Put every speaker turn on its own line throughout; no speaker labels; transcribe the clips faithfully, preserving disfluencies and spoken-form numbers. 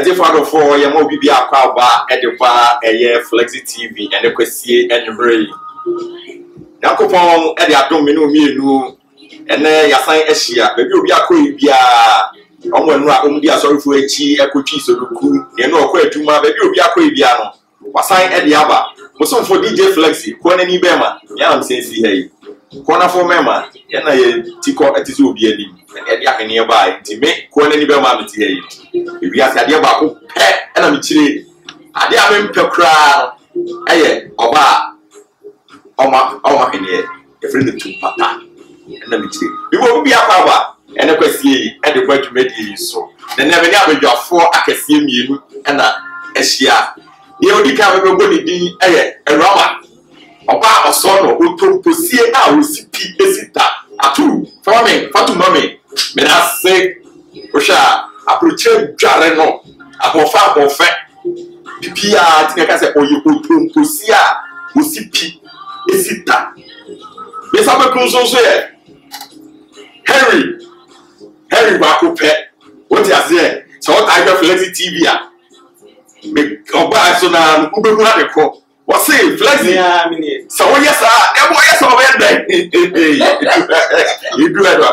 As if out of four, you might be a car bar at the bar, a year Flexi T V, and a question and ray. Now, Copon, at the abdominal meal, and then you sign a share, maybe you'll be a queen, be a woman, only a sorry for a chi, a cookie, so you know, quite too much, maybe you'll be a queen, piano. Was sign at the other. Was some for D J Flexi, Quanani Bema, Yam says he. Corner for Mema, and I tick out at his own being, and Yak nearby, to make Quanani Bema material. If we ask Adia Baku, pet, and I'm chilly. Adia Mim Pekra, aye, Oba, Oma, Oma in here, a friend of two papa, and let me see. We will be a power, and a question, and the way to make it so. Then never have your four acasium you and a share. The only kind of nobody, aye, a rama. Oba osono utomposie a osipi esita atu fami fatuma me me na se osha approach dware no abofa abofa bibia tineka se oyi utomposie a osipi esita me sabe kunso so ye Henry Henry ba ko pe what you say so I got Flexi T V a me oba so na ubehu na de ko. What's it? Flexi? Yeah, minute. So yes, sir. That boy is over there. You do it.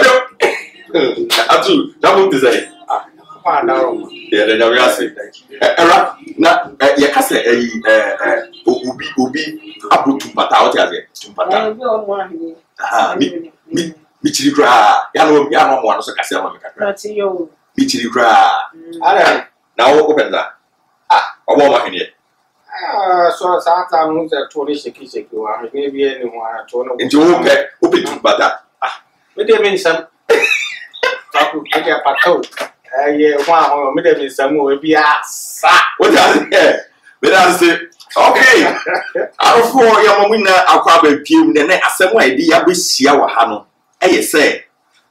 But I do. That would say. Ah, no. Yeah, then we are saying. Era, na, ya kase eh eh obi obi abutu pata o ti ase. Tumpata. Ah, mi mi mi chiri kra. Ya no ya no mo no so kase ma me kakra. Ati yo. Mi chiri kra. Ara. Na o open that. Ah, obo ma hene. Ah, so sometimes I told you shaky shaky one, maybe anyone at all. Into open, open to butter. Ah, what do you mean, some? Talk with a pato. I want to meet some will be a sack. What does it? But I say, okay. I'll for your winner, I'll probably give the next some idea we see our Hano. I say,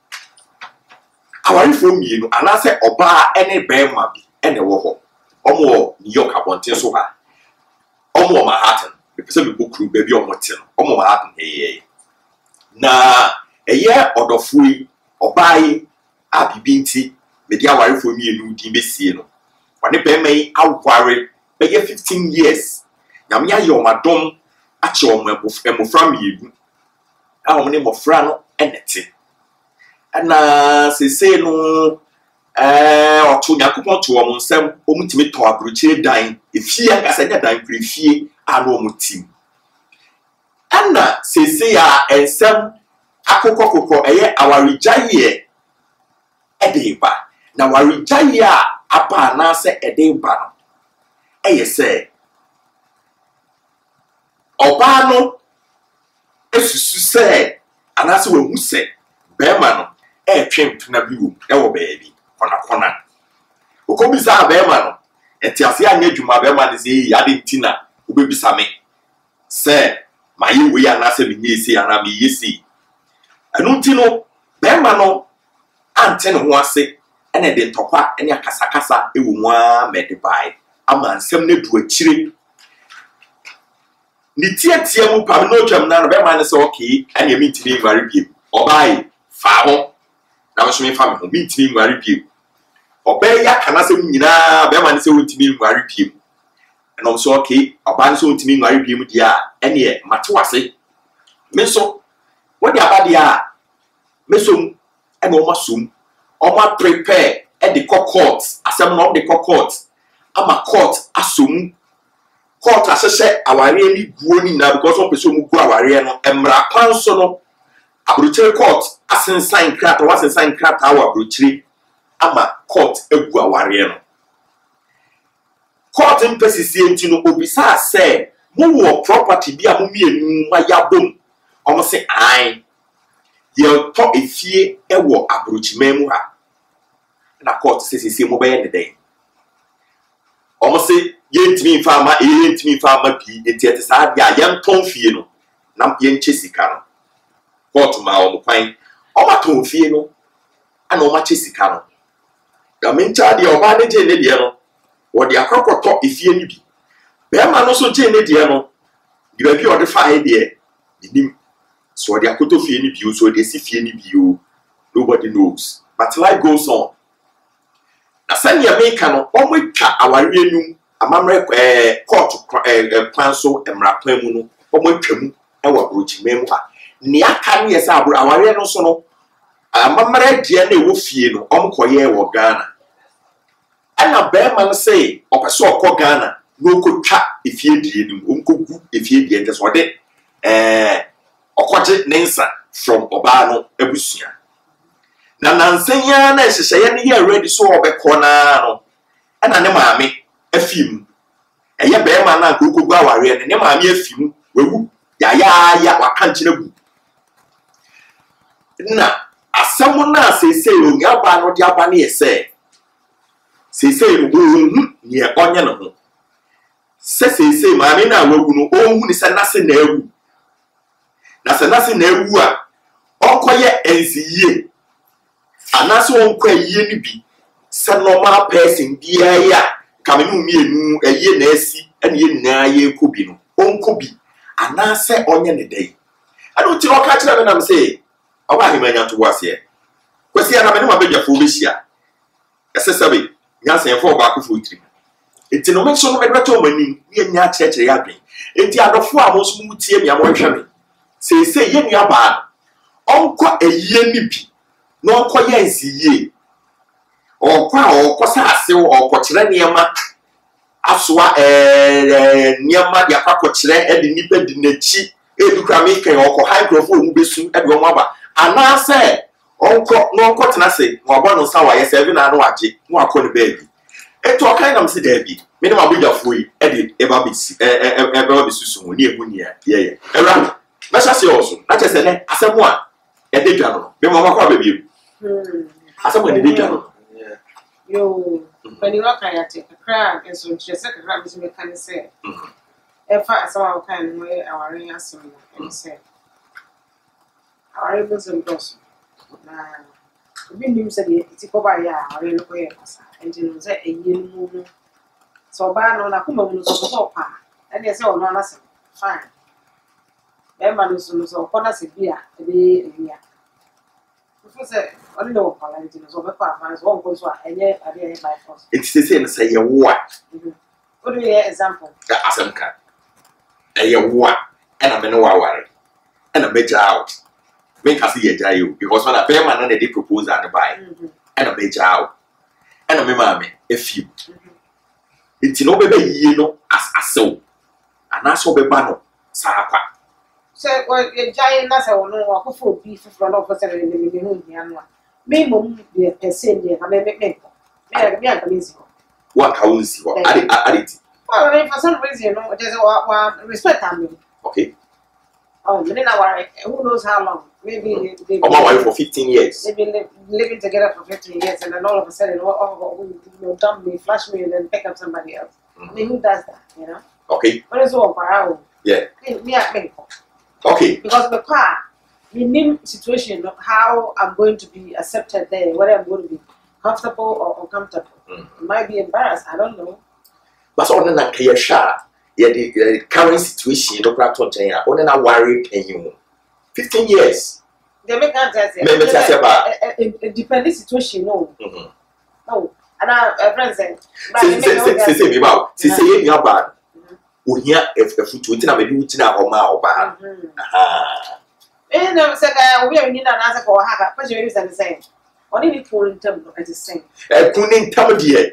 our inform you, and I say, Oba any bear mabby, any war, or more New York upon Tessoha. Omo Manhattan, because we book crew baby on Motel, Omo Manhattan, eh? Na a year or the free or buy Abby Binti, media worry for me and you, Dimesiano. When the pay may out worry, by year fifteen years. Namia, your madam at your memo from you. Our name of Frano and it. And uh, say no. Eh o to yakopon to o nsem o mutimi to abrochire dan efie akasanya dan prefie ano mutim ana sese ya ensem akokokoko eye awarijaye edeba na warijaye a apa na se edeba no eye se oba no esusu se anase wehu se bema no e twemp na biwo e wo baabi kona kona okobisa bema no entiase anya dwuma bema ne se ya de ntina obebisa me se mayi we ya na se me nyesi ana me yesi anu ntino bema no ante ne ho ase ene de ntokwa ene akasakasa ewo mu a medibai ama nsem ne du akire ni tietie mu pam no twam na bema ne se okay ene mi ntini ngware biem obai fa ho na so me fa me ho mi ntini ngware biem obey ya kana se nyina bema ne se wontimi ngware biem and also okay oba so wontimi ngware biem dia ene mate wase me so wodi abade a me so ene o masum o ma prepare e de court asem no de court ama court asom court asese aware ni guo ni na because one person mu guo aware no emra kwan so no abrochire court asensan krata wasensan krata wa abrochire ama court egu aware no court mpesisi enti no obisa say mo wo property bi a mo mienu mayabom omo se ai ye to efie ewo abrochimemu ha na court sesisi mo be ne den omo se yentimi fama yentimi fama bi enti ete sa dia yen ton fie no na yen chesika no court ma omo kwan omo ton fie no ana omo chesika no da mencha dia oba ne je ne dia no wo dia krokoto efie ni bi be ma no so je ne dia no di ba bi o de fa he dia nim so dia koto fie ni bi o so dia si fie ni bi o nobody knows but life goes on na sani America no omo twa aware num amamre eh court eh plan so emra plan mu no omo twam e wa brochime mu ha ne aka ne yesa abro aware no so no amamre de na ewo fie no omo koye wo Ghana ana be man say opeso okọ Ghana no kotwa efie die num onkogu efie die nte so de eh okoje nensa from oba no abusua na nansanya na hyehyeye ne ye ready so obekọ na no ana ne maame afim eye be ma na kokogu aware ne ne maame afim wewu ya ya ya wakankyere gu na asem na sese onya ba no de aba ne yese sese ohu ne onye no ho sese sese maame na wawu no ohu ni se na se na awu na se na se na awu a onkoye enziye anaso onko ayiye ni bi se normal person bia ya kamenu mienu ayiye na asi ene ye nyina ye kobi no onko bi anase onye ne dai anu ti roka kire me na me say oba himanya to wase kwesi ana me no mabedwafo obehia esesabe nyanse enfo ba akofo tiri enti no me so no medweto mani ye nya kirekire ya dwen enti adofo a mo so mu tie me amon hwe me say say ye nua ba onko ayiye ni bi no onko ye nsiye onko a onko sa ase onko kire niema aswa eh niema ya kwakọ kire e de nipa di nachi e du kra me kan onko high profile mu besu e de omo aba ana se onko no onko tena se mo abo no sa wa ye seven na no waje mo akọ ne baby eto okan nam se da bi me ne mabudafo yi e de e ba bisi e e e ba bisu so ni ehu ni ya ye ye era na sha se oso na che se ne asemu a e de dwa no me mo makọ ba bi hmm asemu ne de dwa no
yo when you look at it, a crowd and so just a crowd is make can say. If I saw kind way our ring as and say. Our able and gossip. Now, we knew said it's over ya, or in the way, and you know, say a year. So, by no Nakuma was so pa, and they say, oh, no, that's fine. Emma is so corner beer, a day a year. Only no quality is over five one goes one, and yet I didn't buy first.
It's the same say a what?
What do you example?
As I'm cat. A what? And I'm no worry. And a major out. Make us see a jail because when a pair man they propose and buy. And a major out. And a mammy, a few. It's no baby, you know, as a soul. And that's all the banner. Sapa.
So, well, a giant as I will know what for beef from over seven in the moon. Me, mum, be a same year, I may make me. Me, I can see
what I will see what I did.
Well, for some reason, you know, there's a respect on me.
Okay.
Oh, but then I worry. Who knows how long? Maybe they've
been married for fifteen years.
They've been living together for fifteen years, and then all of a sudden, oh, you know, dump me, flash me, and then pick up somebody else. I mean, who does that, you know?
Okay.
What is all for our
Yeah.
Me, I think.
Okay.
Because the car, the new situation of how I'm going to be accepted there, whether I'm going to be comfortable or uncomfortable. Mm. I might be embarrassed, I don't know.
But on the Kayasha, yeah, the current situation, no practical China, only now worry paying you. Fifteen years.
They make that
maybe that's about
a dependent situation, no. No. And our friends say,
say, say, about, say, say, you're bad. We hear if the food within a meeting or ma or bad. Ah.
And I said, we are in an answer for her, but you use the same. Only the poor in terms of the same. A pulling tumble dear.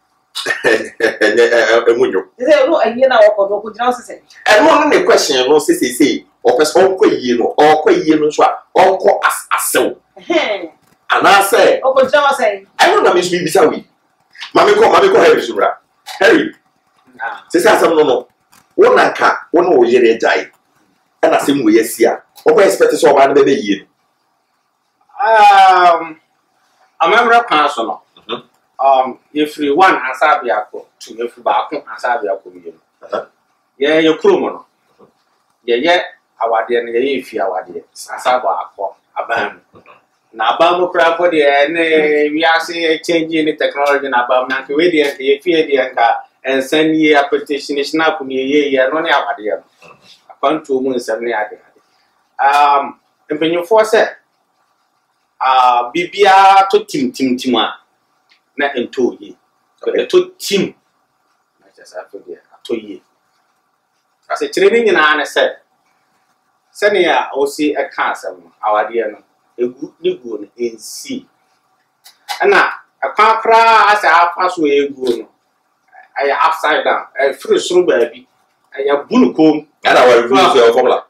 And when you say, no, a year now or no good house. And one the question, no, say, say, or person quite you know, or quite you know, or call us a so. And I say, oh, but John say, I don't know, Miss Bisawi. Mammy call, Mammy call Harry Sura. Harry. Say, some no. One anka, one more year die, and I seem we yes here. Over expect so one baby year.
Um, a member of council. Um, if you want Ansabiako to if you back on Ansabiako, yeah, your crewman. Yeah, yeah, our dear, if you are dear, Ansabako, a bam. Now, Bambo crab for the end, we are seeing changing the technology in Abam, Nakwidi, the Fiadianka. And send ye a petition is now for me, ye, and only our dear. Upon two moons, seventy. Um, and when you force it, uh, Bibia to Tim Tim Tima. na ento yi e to team na just after there to yi ase kire ni nyina na se se ne ya o si e ka asem awade no egu ni gu no ensi ana akwa kra ase afa so egu no ay upside down e free suru baabi ay bunu kom
ana wa review so formula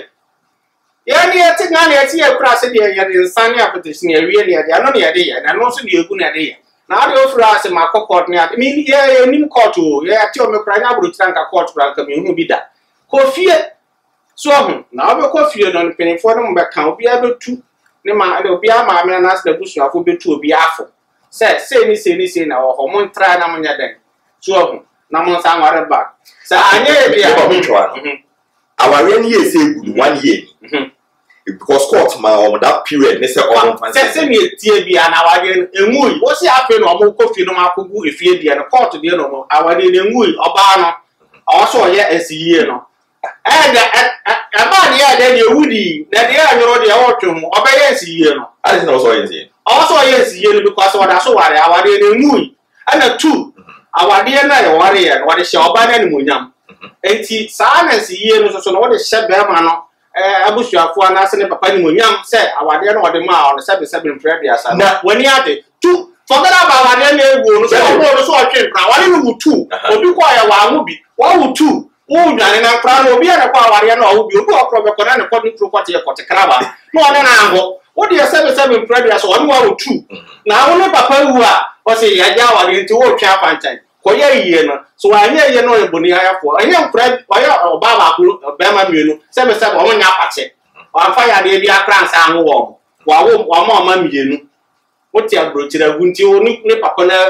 yani ya ti ngani ya ti ya kra se de ya de nsane apetition ya wie ne ya no ne ya de ya na no so de egu na de ya na ade ofura se ma court ne ade mi ya ya nim court o ya ti o me kra nya buru tiranka court kra ka mi hu bi da ko fie so ho na obe ko fie no penifo no mbe kan obi abetu ne ma ade obi ama me na se busuafo betu obi afo se se ni se ni se na ho mo ntra na mo nya den so ho na mo sa nware back sa anye bi
ya ba ntwa aware ni ye say good one year because court ma on that period ne say on fancy
se se mi tie bia na awade enwui wo si afi no mo kofi no makogu efie bia no court de no mo awade ne enwui oba no o so ye asiye no e de e ba ne ya de ewudi na de ya nyoro de o twem oba ye asiye no
I didn't know so easy
o so ye asiye no because oda so ware awade ne enwui ana two awade na ye ware ye no wade she oba na ni monyam enti saa na asiye no so so no wode she be ma no eh abusuafo anase ne papa ni monyam se awade no wode ma on sebe sebe mfredi asa na wani ade tu forget about awade na egu no so no so otwe kra wale no wutu obi kwa ya wa amu bi wa wutu wo nwane na kra no obi ya kwa awade na obi obi okro be kona ne kodi tru kwate ye kote kraba no one na ango wode ya sebe sebe mfredi asa wani wa wutu na wo ne papa wu a o se ya ja awade nti wo twa pantan koye yiye no so anye ye no eboni ayafo anye mfred oya obaba ku bema mienu sebe sebe o nya apache o afa ya de bia kransa anwo wo wa wo wa ma ma mienu woti abrochira gunti o ni papa na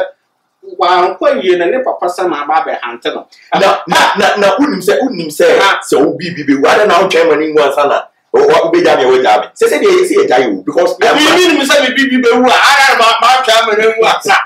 wa ko yiye na ne papa sama ba be hante no
na na na unim se unim se se obi bi be wa na o twa mani ngwa sana o be ja me we ja me se se de se e ja you because
me me me se bi bi be wu a ara ba ba twa mani ngwa sa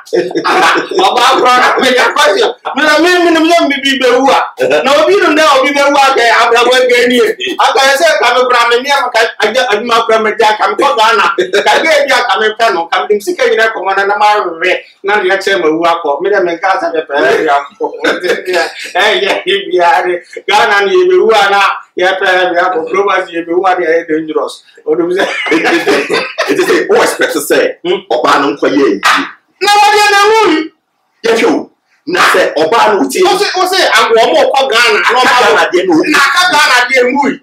baba bro na me ja kwasi me na me me me me bi be wu a na obi no na obi be wu a ga abrabo ga ni aka se ka me bra me ni aka aja aduma bra me ja ka me ko ga na ka ga bi aka me pe no ka dim sika nyina ko na na ma re na ya che ma wu akọ me de me ka sa pe pe ya ko eh ya bi ya re ga na ni be wu a na ya pe ya ko global ye be wu a dey dangerous o do say
it is o expect to say oba no nkoye yi
na wa dey na wu
ya show na say oba no ti
o say o say agwo mo ko Ghana no ma
na dey no
na ka Ghana dey wu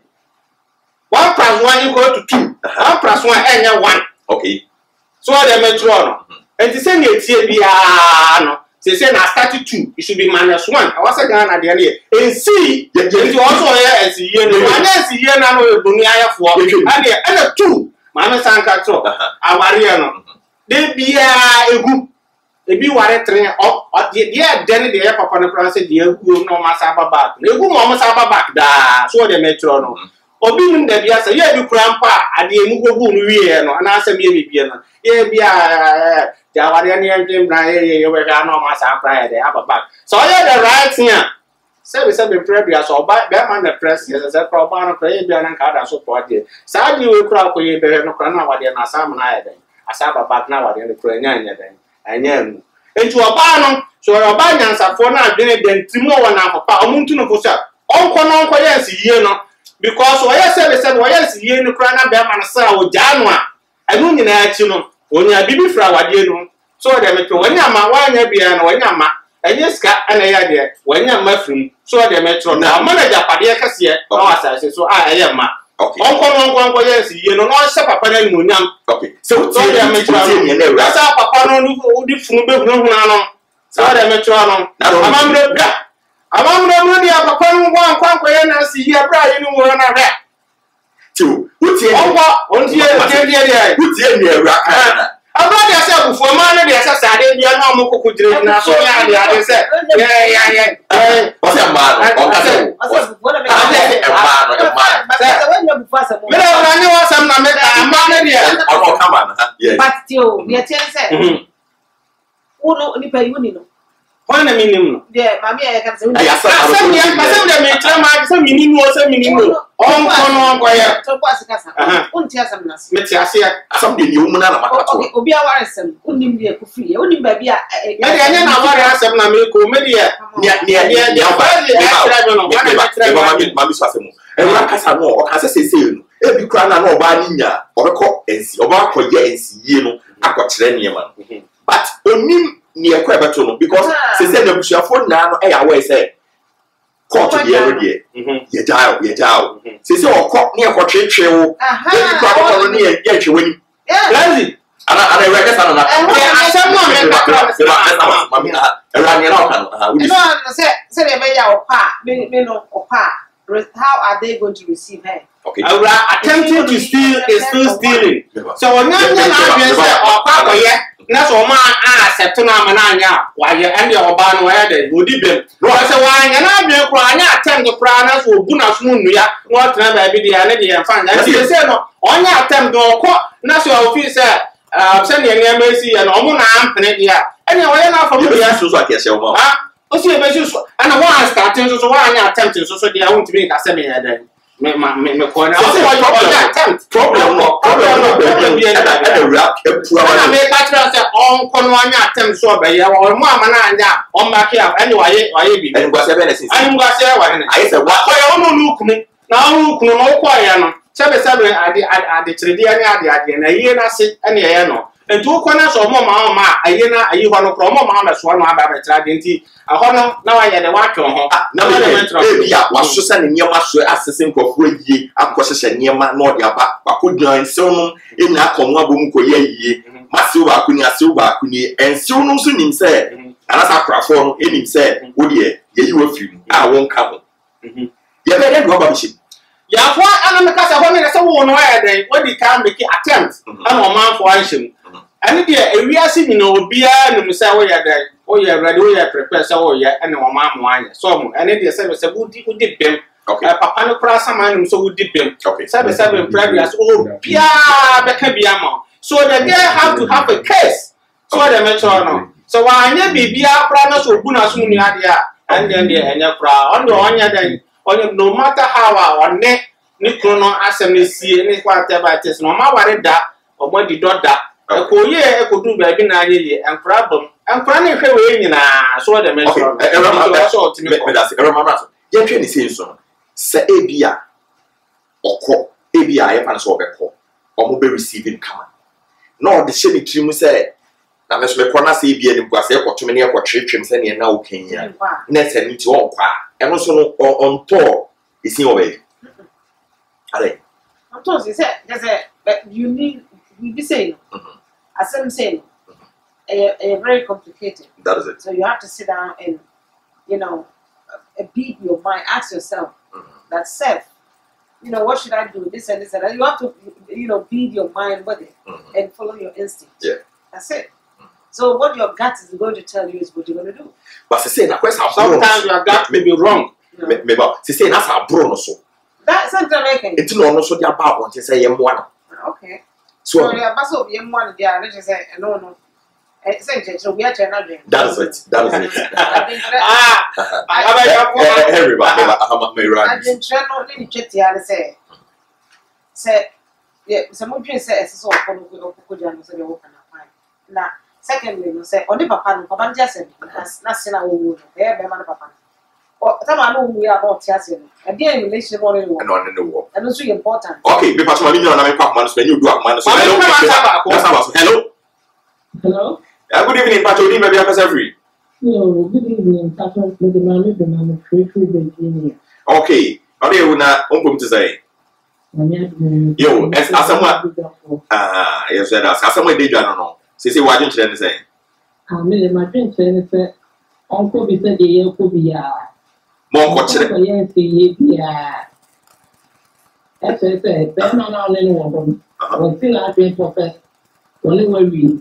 one plus one equal to two one plus one enye one
okay
so dey metro no enti say na etie bia no say say na start two it should be minus one I was Ghana dey na e see enti also here as ye no na as ye na no ebonu ayafo and and two ma me sanka tro aware no de bia egu ebi ware tren o de den de papa no plan say de egu no ma sa baba egu mo mo sa baba da so dey metro no obi nim da bia say ye bi krampa ade emu gogu no wie no na asem ye bibie no ye bia ja ware ne yen bra ye ye we ga no ma sa kra de ababa so ye the right here say we say be pray bia so ba be man the press ye say kra ba no kra ye bia na ka da so to ade sa di we kra ko ye be no kra na wade na sa na ye den asa baba na wade no kra nya nya den anya mu enti oba no so oba nyansafo na adwene den timo wona papa omuntu no fo sa onko no onko ye si ye no because o ye say be say o ye si ye no kra na be man sa o ja no a anu nyina achi no onya bibi fra wade no so de metro wanya ma wanya bia no wanya ma enye ska ana ya de wanya ma frim so de metro na manager pade kase na wasase so a eye ma
okay
onko no onko onko yes ye no no se papa na ni onyam
okay so
so de metro no sa papa no di funu be hunu hunu no so de metro no amamre bia amamre no dia papa no ngwa nkwa nkwa ye na si ye bra ye no wo na bia
tu utie
onko ontie tie tie tie
utie ni ewra kana
abadi ase abufu ma na de ase sade bia na mo kokujire na so ya de ade se ya ya ya eh
o se ma o ka se
ase bufu na me
ka se e ma no e ma
se when you bufu ase mo
me na ni wa sam na me ka ma na de
o no come on yes
but tio ye tell say uno ni pe uni no
One minimum.
Yeah, mammy, I can say,
I
Some young person that may tell my some minimum or some minimum. On one quiet.
to pass a casa. Won't tell some nas.
Metiasia.
something you man
Okay, Obia Warrison, only be a coffee, only baby.
Maybe I never worry as some Namiko media.
near near near near mami swasemu ewura kasa no o kasa sese no e bi kura na no oba ninya obekọ ensi oba akọye ensi yie no akọkire niema but onim ne ekọ ebeto no because sese na busuafo na no e ya we say court ye no de ye jao ye jao sese okọ ne ekọ twetwe wo e bi kura ko no ne ye ye twewani
Lazy.
ana ana ewura kasa na na
asem no me ka
mami na ewura ne na o kan ha we
no say say they be ya opa me me no opa. How are they going to receive her?
okay
attempting to steal is still stealing. So when you na say opa koye na so ma accept na ma na anya wa ye and the oba no ya de odi bem no say wa anya na adwen kro anya attempt kro na so obu na so nu ya no tena ba bi dia na de yan fan na say no onya attempt no ko na so office say uh say ne ne mesi ya no omo na ampene dia anya wa ye na fa mu dia
so so akese o ma
ah o si e be so and one starting so so wa anya attempt so so dia won't be ka say me ya dan me me me ko na o say wa attempt
problem no problem no be e da rap e pua
wa me ka try say on ko no anya attempt so be ya o mo amana anya on back up any wa ye wa ye bi
ani gwa se be na sinsi
ani gwa se wa ne
ayi se wa
ko ya o no nu kunu na o kunu no ko ya no sebe sebe ade ade tredi ani ade ade na ye na se ene ye no entu ko na so mo ma ma aye na ayi ho no pro mo ma ma so no aba be tra de nti aho no na wa ye de wa twa ho
na me e bia wa so se ne niema so asese nkofo yie akọhyehyẹ niema na odi aba akodwan nsew no enya akomo abom ko ye yie masew ba akuni asew ba akuni ensew no so nim se anasa krafo no enim se wodi ye yi wa firim a won ka ho ye be de do ba bishi
ya fo ana me ka se ho ne se wo no ya de wodi ka make attempt ana o man fo anhyem ani de ewiase nyina obia nim se wo ya de wo ya ready wo ya prepare se wo ya ene wo man mo anya so mo ani de se se wodi wodi bem
okay
papa no kra sama nim so wodi bem
okay
se se be previous o bia be ka bia ma so the girl have to have a case so the metro no so wa anya bibia kra na so bu na so nu ade a and then de anya kra on do onya den no matter how our ne ni krono asem ne sie ni kwate ba tes no ma ware da omo di doda e ko ye e ko du ba bi na anye ye enkra bom enkra ne hwe we nyina so de men so
e rama so me me da se e rama so ye twe ni se so se ebia okọ ebia ye pan so obekọ omo be receiving kama no de she ni trimu se na me so me kona se ebia ni kwase e kọtwe ne e kọtwetwem se ne na okanya na se ni ti on kwa eno so no on to isi obe ale
on to say there's a you need we be saying as I'm saying a very complicated
that is it
so you have to sit down and you know uh, beat your mind ask yourself mm-hmm. that self you know what should I do this and this and that you have to you know beat your mind with it mm-hmm. and follow your instinct
yeah
that's it. So what your gut is going to tell you is what you're going to do.
But say na question
sometimes your gut may be wrong.
Me me ba say na sa bro no so.
That's something making.
Enti no no so dia ba won say ye mo ana.
Okay.
So
ya ba so ye mo ana dia na say no no. Eh say je we are na dream.
That is it. That is it.
Ah. I
everybody ama me right.
I didn't try no ni cheti ya say. Say yeah, some of you say so ko ko ko dia no say wo kana fine. Na secondly, no say only papa no papa just said na say na wo wo e be ma no papa o tama no wo ya about ya say no e dey relation no no
no no no
and so important
okay be pass ma mi na me kwa man so you do akman so hello hello
hello
uh, good evening Pacho di me be akasa free
no good evening Pacho me the man the man free free Virginia
okay ori e na onkom to say yo as asamwa ah yes that asamwa dey dwa no no say say what you trying say
ah me my friend say say onko bi say dey ko bi ya
mo ko kire
ko yen say ye bi ya e say say be no no le no ko o ti la be prophet only we we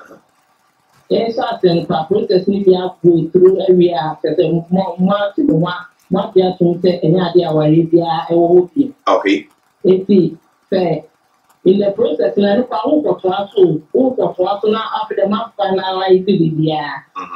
e sa ten pa process ni bi a go through area say mo mo ti mo mo bi a tun say enya ade awari bi a e wo bi
okay
eti say in the process na no pa wo ko to aso wo ko to aso na after the man finalize the dia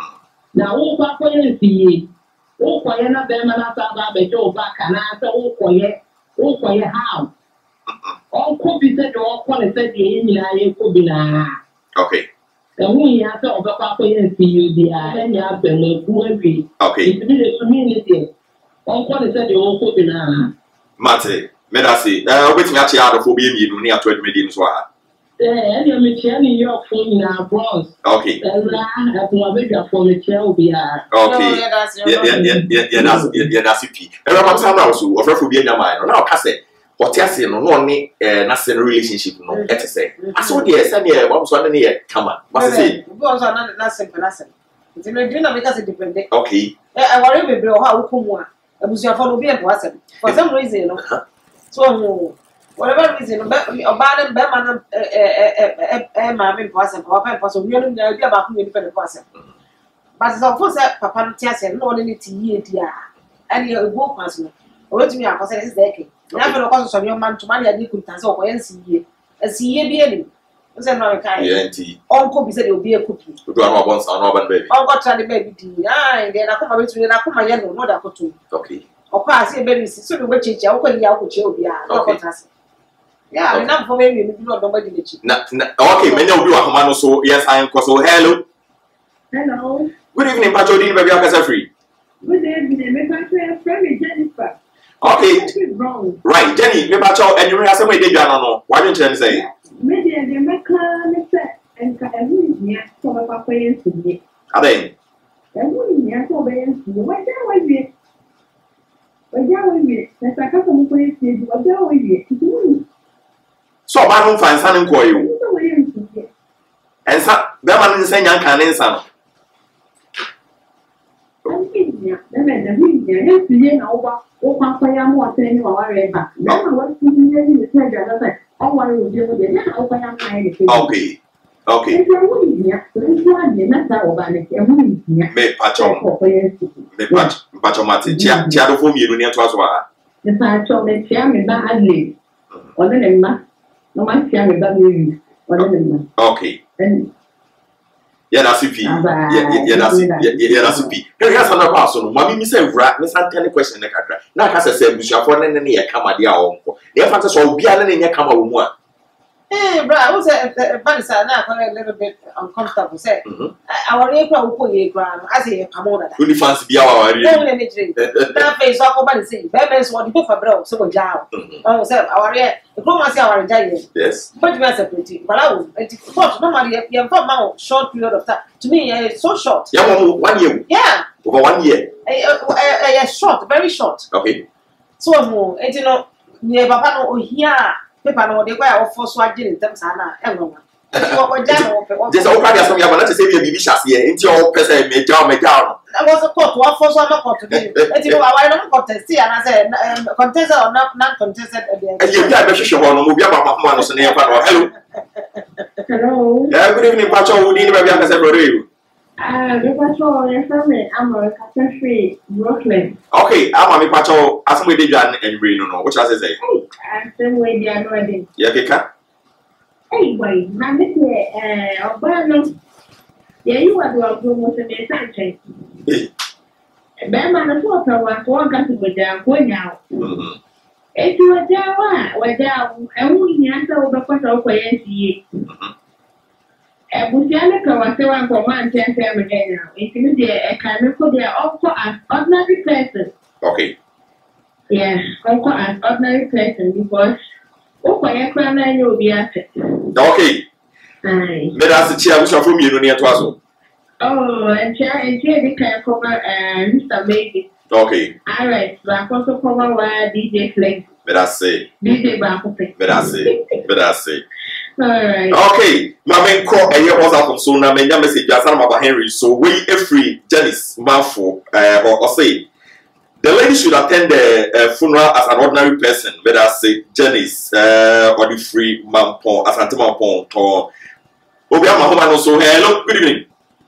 na wo kwa kwa nsie wo kwa ye na be ma na sa ba be jo ba kana sa wo kwa ye wo kwa ye how on ko bi se do ko ne se de nyina ye ko bi na
okay
ewu ya se o be kwa kwa nsie bi a e nya be mo ku awi
okay
bi de so mi ni de on ko ne se de wo ko bi na
mate me da si eh obetimi a chia adofo bi emi nu ni ato adwumedi nso a
eh e me chia ni yo fo nyina bronze
okay
la a ko be da fo me chia obi a
okay yeah yeah yeah yeah that's yeah that's it e ba pam na so ofrefo bi enya mai no na o ka se what ase no no ni eh na se relationship no et say aso de ese ne e bam so ne ne kama ba se
bi on so na na se na se nti no di na make us depend
okay
eh I worry me bro ha wo komu a abusia fo no bi e bo asem for some reason no so whatever reason oba ne be ma no eh eh eh ma me bo asem papa papa so nyo no bi aba ko ni pe bo asem but so for say papa no ti asem no ne ti yie dia ani e go pass no o wetumi akose this is the case na fe no ko so nyo man to man ya di kunta so ko yen si yie asi yie bi ani o se no kai
yenti
onko bi se de obi e kupi
do an obon sa no ban baby
onko tra de baby di ai de na ko ma betumi na ko ma ye no no da ko to
okay
ọkọ àti ebe nisi so we cheche ọkọ ni ya ko che obi a ọkọ tase ya na fo me mi bi no do di lechi
na okay menya obi wa homa no so yes I am so hello
Hello.
good evening Pacho Dini baby akasa free
Good evening. My friend friend Jennifer.
okay
What is wrong?
right Jenny me Pacho enyu ya asem e dey dwa no no why don't you say
Me dey dey make me say enka ewu ni so ba pa yen si.
aden
Ewu ni so ba yen si. Wa ja wa wie. Wa ja wa wie. Na sa ka ko mo yen si. Wa ja wa wie.
so ba no fan san nko yo
So wa yen si.
ensa be ma no nsa nyan kan ne nsa no
Ya, na me na wi ya. He si ye na oba. O pa pa ya mo ate ni wa wa re ba. Na ma wa si ni ni ni se ja na sa. O wa re o je mo je. Na o pa ya ma ni.
okay okay me Pacho me Pacho Pacho mate chia chia do fo mi enu ne to aso a
the Pacho me chia me ba adle o de ma no ma chia me ba mi o de ma
okay
and
yeah that's it yeah yeah that's it yeah that's it here has another person no mami mi say vra me san ten question ne kakra na ka se se busuafo ne ne ye kama de a onko e fa se so bia ne ne ye kama wo mu a
eh bro I was a fancy na a little bit uncomfortable say I worry kwa uko ye kwa as e kama ona da
uni fancy bia wa wari
no le me jire na face so ba say be be so di for bro so go jaw oh say I worry e ko ma say I worry jai
yes
but we are separate but I will but normally you for ma short period of time to me it's so short
yeah one year
yeah
over one year
eh eh short very short
okay
so mo e ti no ye papa no ohia paper no dey kwa ofo so agire ntem sa na enwo ma o ja no o
just o ka dia so ya na te say bia bibi hyase e nti o pese me ja me ja no
na was a court wa for so na court dey e ti wa wa no contest ya na say contest or not non contested
e ye bia be hwehwe ho no mo bia ba ma no so ne ya fa no hello
Hello.
yeah good evening Pacho Udi ni baby akasa brother you
Ah, the Pacho your family America free Brooklyn.
okay ama me Pacho asem e dey dwa enbre no no which I say
I same way they are ready.
yeah keka
Hey, boy, na me say eh oba no. Yeah, you are doing promotion dey sanche.
eh
Be ma no so ka wa ko ka ti boja ko nya.
mhm
E ti wa ja wa, wa ja e wu ni anta o be ko so ko yen ti. E bu ti ale ka wa se wa ko ma ante ante me nya. E ti ni de e ka me ko de also as ordinary person.
okay
Yeah, also as ordinary person because o ko ye kra na nya obi ate.
okay
Ai.
me da se chia busuafo mi enu ne to aso
Oh, and chair and chair they can cover uh Mister Baby.
okay
Alright, so I also cover where D J Flex.
me da say
D J Baku.
me da say me da say
Alright.
okay mama nko eye WhatsApp so na me nya message asa na ba Henry so we e free Janice Manfo eh or say the lady should attend the uh, funeral as an ordinary person but I say Janice uh or the free Mampon as an Mampon to obi ama homa no so hello good evening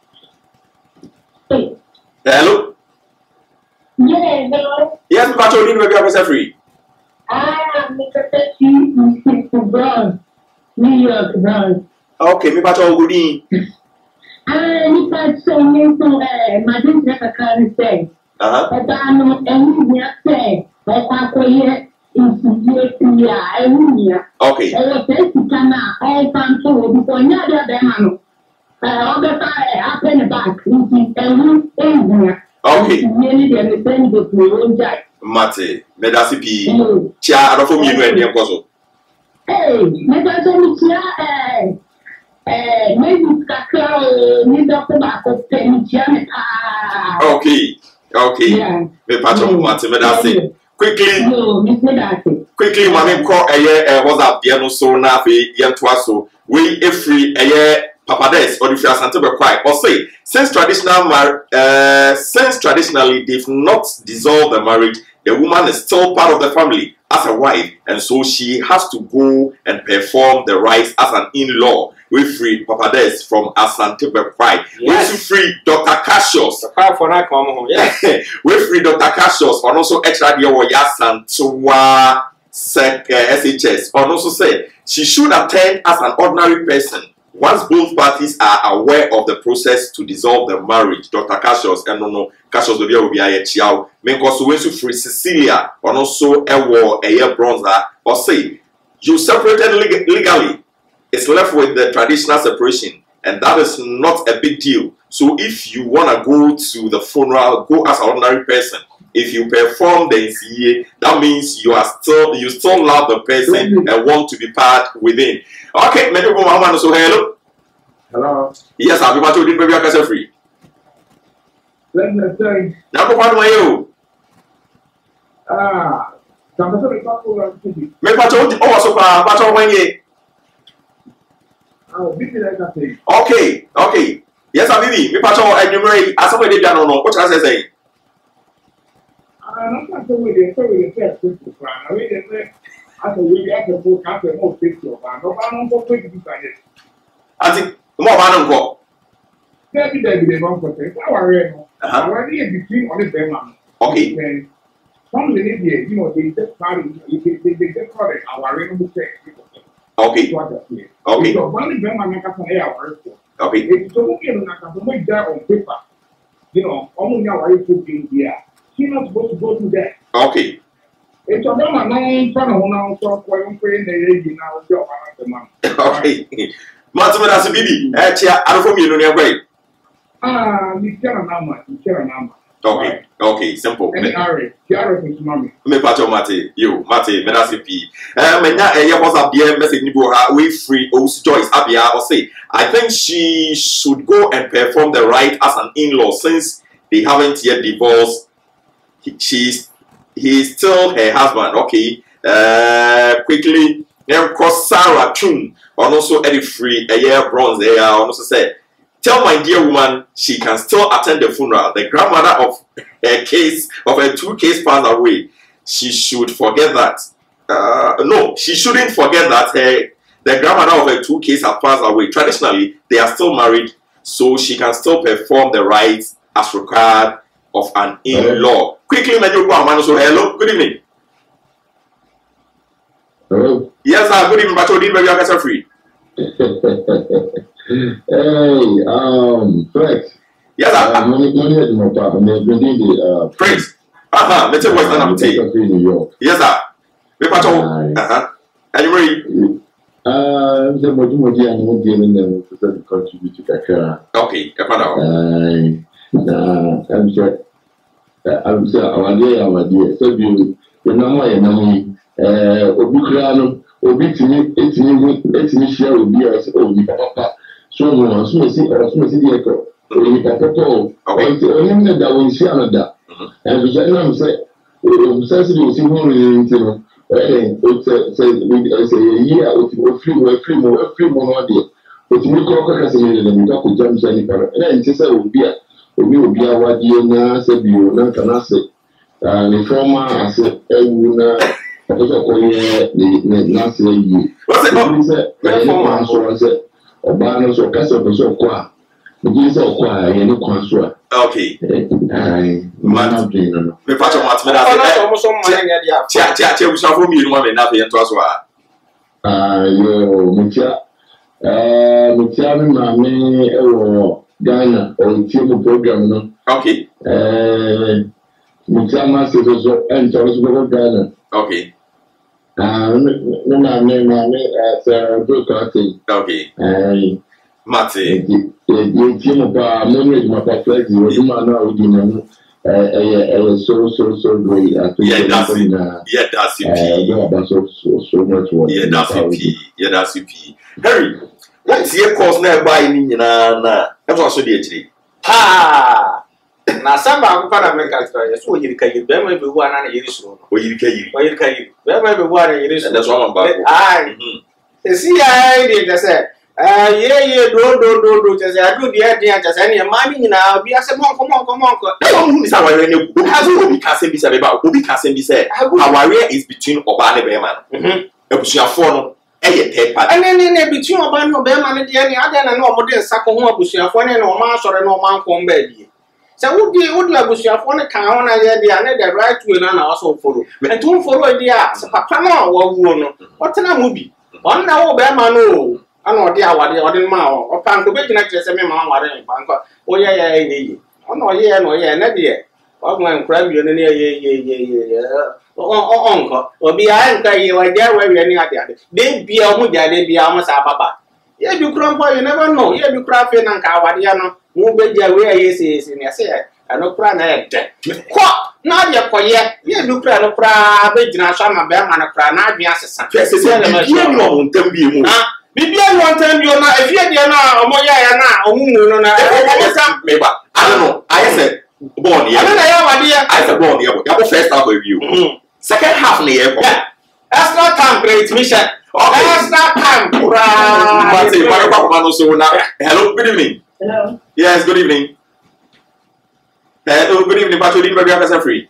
hello
Yeah, no.
yes Pacho Udi ni baby akasa free
Ah, Mister Petty, Brown, New York, Brown.
okay me Pacho Udi
Ah, nipa so me so eh madam kakra ni say.
Uh-huh.
Eba no eni nya say, e kwa koye insuye ya eni nya.
Okay.
E wo say sikana, e fan so obi ko nya de be ma no. Eh obeta e happen back, nti eni eni nya.
Okay.
Ni de me send the pro jai.
Mate, medasi pi. Chia adofo mi enu eni enkoso.
Eh, medasi mi chia eh Eh, maybe kakao ni doctor ba ko pen jam ah.
Okay. Okay.
Yeah.
Me pacho mate medasi. Quickly.
No, Miss Medasi.
Quickly mame ko eye eh WhatsApp bia no so na fe yentoa so. We every eye Papa Des or if you are Asante Bekwai or say since traditional mar uh, since traditionally they've not dissolved the marriage, the woman is still part of the family as a wife, and so she has to go and perform the rites as an in-law. We free Papa Des from Asante Bekwai.
Yes.
We free Doctor Cassius.
Yeah.
We free Doctor Cassius and also extra dear Woya Santua Sec S H S. And also say she should attend as an ordinary person once both parties are aware of the process to dissolve the marriage. Doctor Cassius and no no Cassius will be a child. Menkoso we free Cecilia and also Ewo Eye Bronzer or say you separated leg legally. It's left with the traditional separation, and that is not a big deal. So if you want to go to the funeral, go as an ordinary person. If you perform the N C A, that means you are still you still love the person and want to be part within. Okay, many people want to say hello.
Hello.
Yes, I'll be watching you baby I free.
Let me say.
Now go find you.
Ah, some of the people are busy.
Me pacho oh so pa pacho when ye.
Oh, busy like I say.
Okay, okay. Yes, I baby. Me pacho enumerate as somebody dey no no. What can I say?
I'm not going to say we the first people plan. I mean, they as a way as a book as a more picture. But no, I'm not going to do that.
I think more man go.
Maybe they be the wrong person. I worry. I worry between on the man.
Okay.
Then some lady, you know, they just party. They they they just call it our random sex.
Okay. Okay.
So one of them are not going to our
okay.
It's so okay. Not going to make that on paper. You know, only now I put in here. She's not supposed to go to that.
Okay.
It's a woman now, son of one, so for him, playing the lady now, job on the man.
Okay. Martin, that's a baby. Eh, chia, I don't know you know way.
Ah, you can't number, you can't number.
Okay. Okay. Simple.
Any Ari, Kiara is mommy.
Me pacho mate, you, mate, me that's a P. Eh, me na eh, what's up there? Message ni bo ha, we free. Oh, Joyce Abia or say, I think she should go and perform the rite as an in-law since they haven't yet divorced. He, she's he's still her husband. Okay. Uh, quickly, then cross Sarah Chun, and also Eddie Free, a year bronze. They are also said, tell my dear woman she can still attend the funeral. The grandmother of her case of her two case passed away. She should forget that. Uh, no, she shouldn't forget that her the grandmother of her two case has passed away. Traditionally, they are still married, so she can still perform the rites as required of an in-law. Quickly, so hello, good evening.
Hello.
Yes, sir. Good evening, Bacho. Did you are free?
Hey, um, Flex.
Yes, sir.
Uh, money, money at my papa. I'm going to uh,
Prince. Uh huh. Let's say what's the name?
New York.
Yes, sir. We Bacho. Uh huh. Are you ready?
Uh, the Modi and what giving them to contribute to Kakara.
Okay, come
on. Uh, I'm sure. I'm sure our dear, our dear. So you, you know why you know me. Uh, Obikrano, Obitini, Etini, Etini share with you as Obi Papa. So, no, as soon as you as soon as you go, Obi Papa, okay, only that we see another. And we can say, we say, we see more in the it's a year, we free, we free, we free more dear. But we go as a year, and we talk with James and and it will be a obi obi awa die na se bio na kana se the former as a na so ko ye the na se yi
what's it
the former so se oba no so ka so so ko a the so ko a ye no ko so a
okay
ai man be no
me pa cho mat me da se tia tia tia busa fo mi no me na fe to so a
ah yo me tia eh me tia me ma me e wo Ghana or team program no.
Okay.
Eh, Mutama says also and also Ghana.
Okay.
Ah, no na me na me as a good party.
Okay.
Eh,
Mate.
the team ba mo ni ma pa flex you do ma na o di na no. Eh eh so so so great.
Yeah, that's it. Yeah, that's it.
Eh, so so much work.
Yeah, that's it. Yeah, that's it. Harry, what's your course now by ni na na? That's also the actually.
Ha! Na samba ko para me ka try. So yiri ka yiri. Be ma be wa na na yiri so no.
O yiri ka yiri.
O yiri ka yiri. Be ma be wa na yiri so.
That's what I'm about.
Ai. Se si ai de de se. Eh ye ye do do do do je se adu dia dia je se ni ma ni na bi ase mon ko mon ko mon ko.
I don't know this aware ni obi obi ka se bi se be ba. Obi ka se bi se. Aware is between oba and be man. Mhm. Ebusuafo no eye third party.
Ene ne ne between oba no be man de ni ade na na omo de nsako ho abusuafo ne na omo asore na omo anko mba bi. Se wudi wudi abusuafo ne kan ho na ye dia na the right way na na also follow. Entum follow dia se papa no wa wuo no. Otena mu bi. On na wo be man no. Ana odi awade odi ma o. Opa nko be gina kire se me ma ware npa nko. O ye ye ye. Ona o ye no ye na de. Wa gwa nkra bi no ne ye ye ye ye. O o onko. Obi a nka ye wa ja wa wi ni ade ade. De bia o mu ja de bia o sa baba. Ye bi kura mpo you never know. Ye bi kura fe na nka awade ya no. Mu be ja we ye se se ne se ano kura na ye de. Ko na ye koye. Ye bi kura no kura be gina so ma be ma na kura na adwen asesa.
Se se ye no ntam bi mu.
Bibia no ntam bi na efie de na omo ya ya na omumu no na e sam
meba. I don't know. I said born here.
I don't know ya wade ya.
I said born here. Ya go first half of you. Second half ni here.
Extra time great mission. Extra time pura.
But say what about man so now? Hello, good evening.
Hello.
Yes, good evening. Hello, good evening. Pacho din baby akasa free.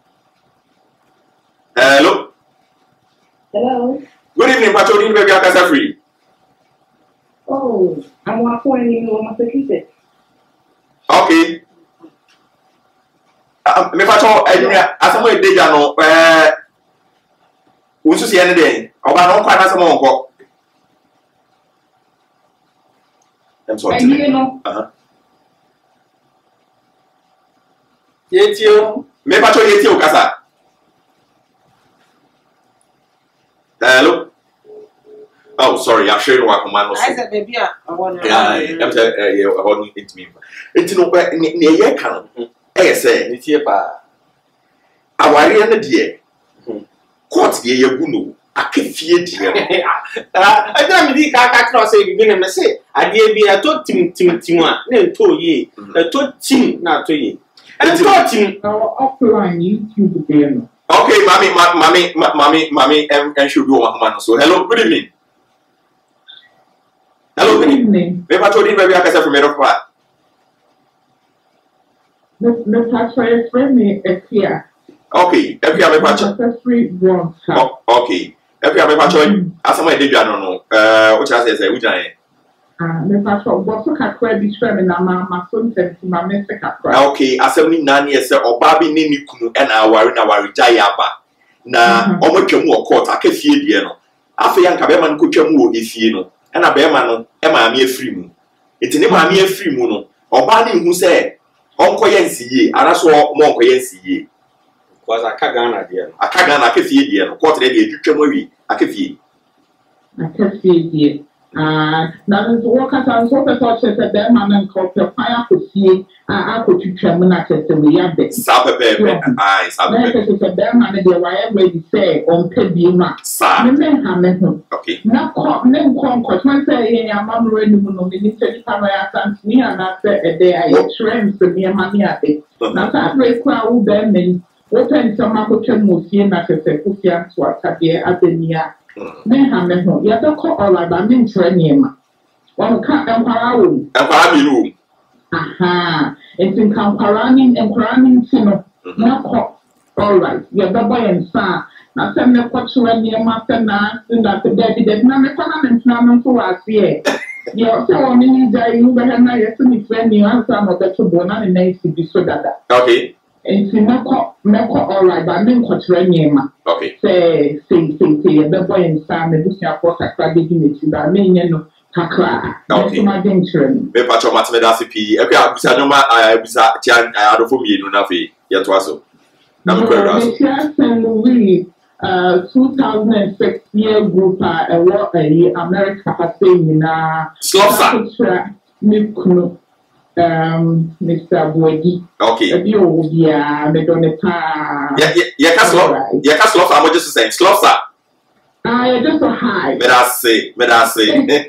Hello.
Hello.
Good evening, Pacho din baby akasa free.
Oh, I'm walking in your Massachusetts.
Okay. Ah, me Pacho, eh, asamo e deja no eh unsu si ene den. Oba no kwa na asamo onko. I'm sorry.
And you know,
Uh-huh.
Yetio.
Me Pacho yeti o kasa. Hello. Oh, sorry, I'm sure you are command.
I said, baby, I want to.
Yeah, I'm telling you, I want it to me. It's no way near your can. I say,
Ni tie pa.
Awari and the dear. Court the Yaguno, I can fear dear.
I don't me ka ka cross e bi na me say ade bi a to tim tim tim a na to ye. E to tim na to ye. And to tim
Our offline YouTube there.
Okay, mommy, mommy, mommy, mommy, and should do one man. So, hello, good evening. Hello, good evening. Maybe I told you, maybe I can say from Meropa.
Miss Hatcher, friend me here.
Okay, every other patch.
Free bronze.
Okay, every other patch. As someone did, I don't know. Uh, which I say, which I
Ah, Miss Hatcher, what's a crack this friend and my son said to my Mister Capra.
Okay, as seventy nine years or Babi Nini Kunu and our in our Jayaba. Na, almost a more court, I can feel the no. After young Caberman could come more if you know, and a bearman, Emma mere free moon. It's an Emma mere free moon, or Bani who said, Uncle Yancy, and I saw Monko Yancy.
was a Kagana dear.
A Kagana Kafi, dear, quarter day, you can worry, I can feel.
I can see it. Ah, now the workers are so such as them and copy fire could see. I could to tremble at the way at the
Sabbath, I
Sabbath. Them and the wire ready say on Pebima.
Sa. Okay.
Now, name conquest. One say, I'm not ready to know the military camera and me and I said a day I trained to me and money at it. Now, that break crowd them and open some of the Musi and I said, Kusian to a dear at the near. Men have met home. You have to call all about men training. One can't empower.
Empower.
Aha. It's in Kamparani and Qurani Sino. No, all right. You're the boy and son. Now, send the culture near Master Nance and that the baby that none of them is to us here. You're so on in the you better not get any friend you answer of the Tribuna and nice to be so that.
Okay.
And see, no, no, all right, but men culture near.
Okay.
Say, say, say, say, the boy and son, the bush of course, I tried to give it to that men, you know. kakra.
Okay.
My venture.
Me pacho matemeda C P. E kwa busa no ma busa tian adofo mienu na fe. Ye to aso. Na me kwa raso.
We uh two thousand six year group uh America passing na
Slopsa.
Um, Mister Boegi.
Okay.
You yeah, me don't pa.
Yeah, yeah, yeah. Slop. Yeah, slop. I'm just saying, slopsa.
Ah, you're just so high.
Me da say, me da say.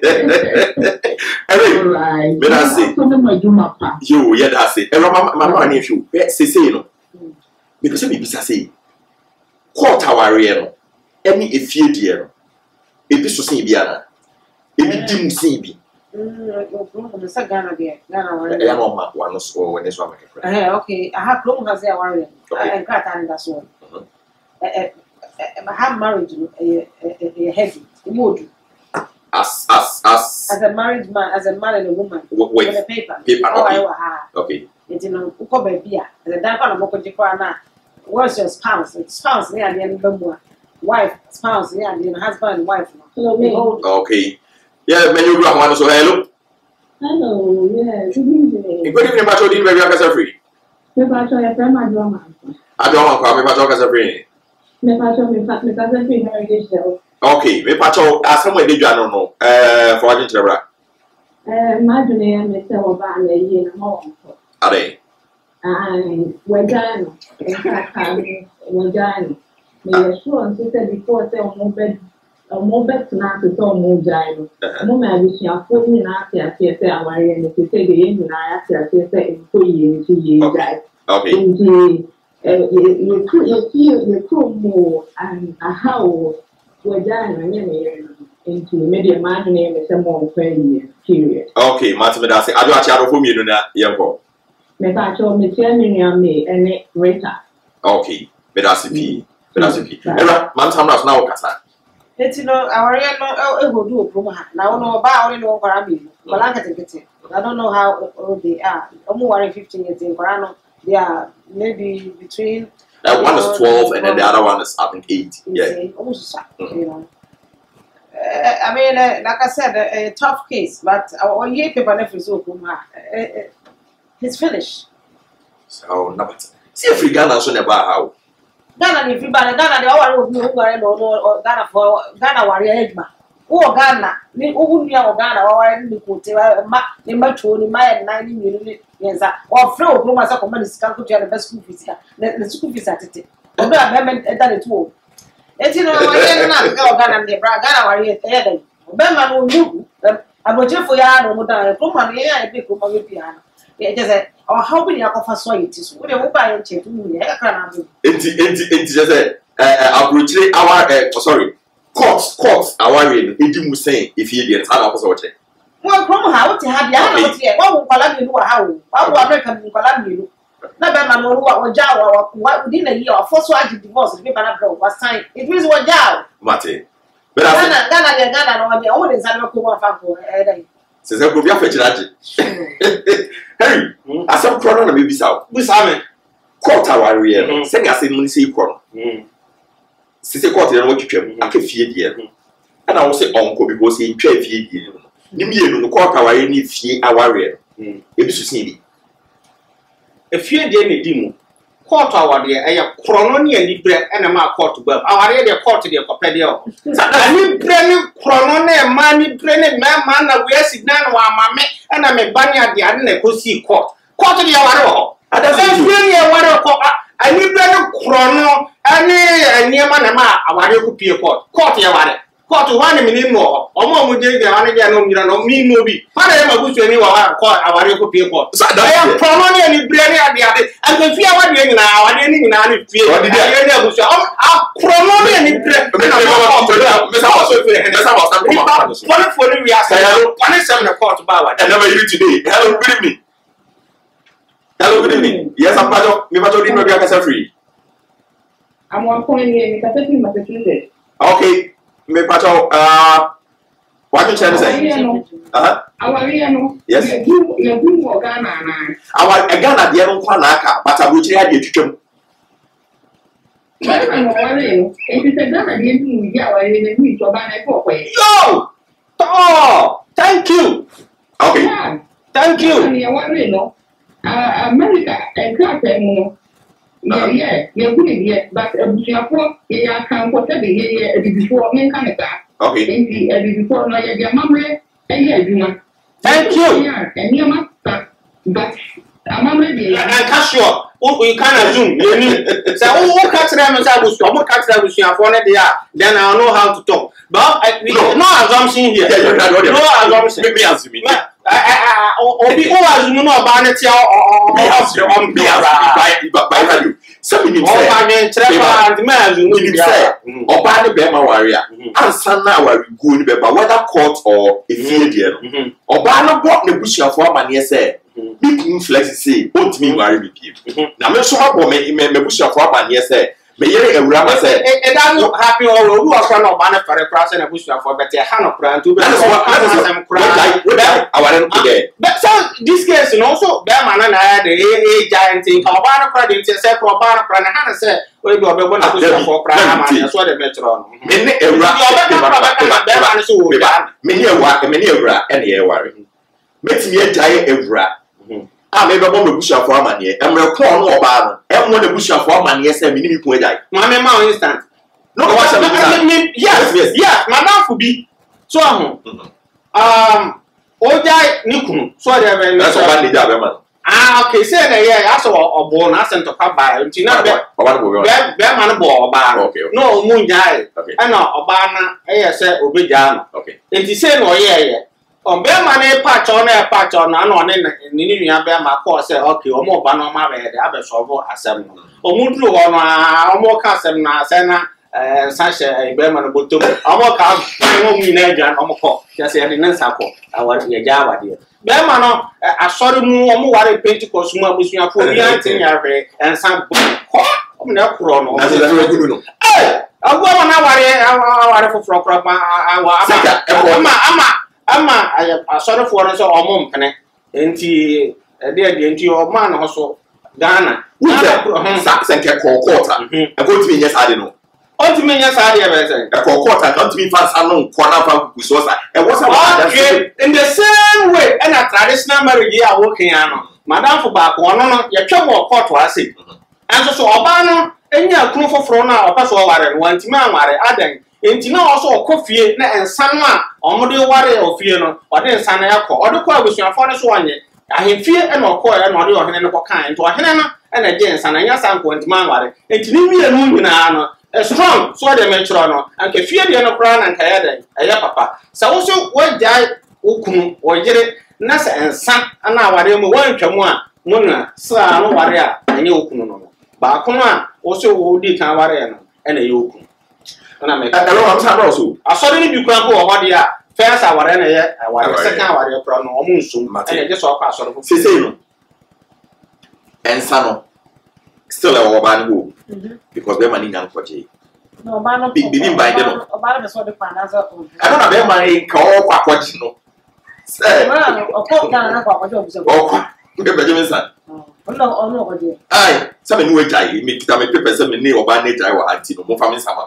Anyway, me da say. You, yeah, da say. Every mama, mama, if you say say no, because me be say, quarter warrior no, any if you dear, if you say be ana, if you didn't see be.
Mm, so Ghana there, Ghana
I
warrior.
am on one so when this one make a
Eh, okay. I have Chrome has a warrior. I got and that's one. Eh, I have marriage a heavy mood.
As as as
As a married man, as a man and a woman.
Wait,
with a paper.
paper,
Oh,
okay.
I will
okay.
It's in a uko baby. As a damper of Moko Jikwana. What's your spouse? Spouse near the end of the wife, spouse near the husband and wife.
Okay. Yeah, many of you are one so hello.
Hello, yes, good evening.
Good evening, Pacho. Did maybe I can say free.
Me pacho ya prema drama.
I don't want to me Pacho can say free.
Me pacho me pacho me pacho free marriage show.
Okay, me Pacho as someone did you know no. Eh, for agent Lebra.
Eh, madune ya me se oba na yi na mo.
Are they?
Ai, wajano. Eka ka wajano. Me sure nti say before say omo bed omo bet na to so omo jai no mo ma bi sia fo ni na ati ati say aware ni to say the yin na ati ati say enko yi nti yi jai
Okay.
nti eh you could you feel you could more and a how we jai no nye me nti media man ni me say mo friend period.
Okay, Martin me da say ado achi ado for me no na yenko.
Me pa cho me tia me nya me ene Rita.
Okay, me da C P. Me da C P. Era, man tam na na okasa.
It's no, our no, it will do a promo. Now, no, about only no Karami, Malaka ticket. I don't know how old they are. Almost fifteen years in Corano. They are maybe between.
That one is twelve, and then the other one is I think eight. Yeah.
Also, you know. I mean, like I said, a tough case, but our year paper never so he's finished.
So, no, see if we Ghana so never how.
Ghana, if you buy Ghana, the hour of no or Ghana for Ghana warrior Edma. Oh, Ghana, me who near Ghana or in the Cote, number two, in my ninety million years, or flow, Roma, so command is calculated to the best school fees. The school fees at it. Although I haven't done it all. It's you know, I not go Ghana, the Ghana warrior, Eden. Berman will you. I'm a for Yan or Mudan, Roma, a big Roma with piano. It is a or how many alcohol societies would you buy and check to me? I can't have it.
Enti enti enti just eh abrochire our eh sorry court court our read edi mu say if you dey answer na so che.
Well, from how to have ya na what here. What will call me how? How will America be call me? Na be man no wa jaw wa within a year of first one divorce be bana bro was signed. It means wa jaw.
Mate. But
Ghana Ghana Ghana no be all the same ko wa fa ko eh dai.
Se se ko bia fe chiraje. Hey, asem kro na me bisa.
Bisa me.
Court our read. Say ya say mun say kro.
Mm.
Se se court na wo twetwam aka fie die. And I will say uncle because he twa fie die. Ni mienu no court our ni fie our read. Mm. E bi so sin bi.
E fie die na di mu. Court our de e ya krono ne ani bre e na ma court ba. Aware de court de kopede o. Ani bre ni krono na ma ni bre ni ma ma na we signal wa mame e na me ba ni ade ade na kosi court. Court de aware o. Ada se fie ni aware ko ani bre ni krono ani ani ma na ma aware ko pie court. Court ya aware. Court one minute no. Omo mu de de ane de no mira no mi no bi. Para e ma gusu ni wa court aware ko pie court. Aya krono ni ani bre ni ade ade. An fie aware ni na aware ni na ni fie. Aya ni gusu. A krono ni ani bre.
Me na me sa so fie. Me sa was stand come.
One for the we are saying. One seven the court ba wa.
And never you today. Hello, good evening. Hello, good evening. Yes, I'm Pacho. Me Pacho didn't know you are free.
I'm one point here because I think Massachusetts.
Okay, me Pacho. Uh, what you trying to say? Uh-huh.
Our no.
Yes.
You you do more Ghana na.
Our Ghana dey no kwa na aka, but abrochire ade twetwam.
Why am I worrying? If it's a Ghana dey do we get our ni we to ba na ko ko.
Yo! To! Thank you.
Okay.
Yeah.
Thank you.
Yeah, what we know. Uh, America, and class, and yeah, yeah, yeah, good, yeah, but a before, yeah, I can't put the year before me kind of that.
Okay.
And before, no, yeah, memory, and yeah, you know.
Thank you.
Yeah, and you must, but I'm ready.
And casual. We can assume. So, who catch them as I was, I'm not catch them with you for they are. Then I'll know how to talk. But we no assumption here. No assumption.
Maybe assume.
Obi who assume no vanity or on
be by value. Some in himself. Oba the Bema warrior. Answer now where we go in Bema, whether court or a field. Oba no bought the bush of one man, yes, sir. Big flex say, don't me worry with you. Now, I'm sure about me, me bush of one man, yes, sir. May you a rapper say,
and I'm not happy or who are from a banner for a cross and a bush for better hand of brand to be I'm crying. I want to get. But so this case, and also, Bearman and I had a giant thing, or banner credit, say, for banner credit, and I said, well, you are going to push for crime, and that's what the metro. Many a rat,
many a rat, many a rat, and a worry. Make me a giant a rat. I may be a bush of one man here, and we're calling no bar, and one a bush of one man, yes, and minimum point.
My mamma instant. No, yes, yes, yes, my mouth would be so. Um, all die Nikum, so that's
one the job.
Ah, okay, say that, yeah, I saw a born accent to come by, and Tina Bearman ball bar, no moon die, and not Obama, I said, Obijan, okay, and he said, oh, yeah, yeah. On Bearman, a patch on a patch on an on in Ninia Bearma course, okay, or more ban on my bed, the other shovel assembly. Or Mudlu on a more custom, Sena, Sasha, Bearman, Butum, or more cars, and Omoko, just a Nensaco, I was a Java dear. Bearman, I saw the more worried Pentecost, more with your poor and some chrono. Hey, I'll go on our for Frog, our Ama, I saw the foreigners or mom, and the idea your man also Ghana. Sacks and quarter. I go to me, yes, I don't know. On to me, yes, I have a quarter, not to be fast unknown, corner who saw that. And what's okay in the same way, and a traditional marriage are working on. Madame for back one on your chum or court was it. And so Obano, and your crew for Frona or Paso Warren, one to man, Adam. Enti na also okofie na ensanwa omode ware ofie no ode ensana yakọ ode kwa abusuafo ne so wanye ahemfie e na okọ e na ode ohene ne kokan enti ohene no e na je ensana nya sanko enti man ware enti ni mie no nyina no strong so de menchro no anka fie de no kra na nka ya den eya papa sa wo so wajai okunu wojere na sa ensa na ware mu wantwamu a muna sa no ware a enye okunu no ba kono a wo so wo di kan ware no e na ye okunu. I'm also. I saw any Bucrampo or what, yeah, first I were in a second hour from almost soon, and I just saw pass on Cicero and Sano. Still a woman because they're money young for Jay.
No, man,
begin by them.
About the sort of another.
I don't have money call what you know. Say,
oh, down about
oh, Benjamin son.
Oh, no, no, dear.
Aye, some new guy, make them a paper, some new or bad nature or auntie, no family, some.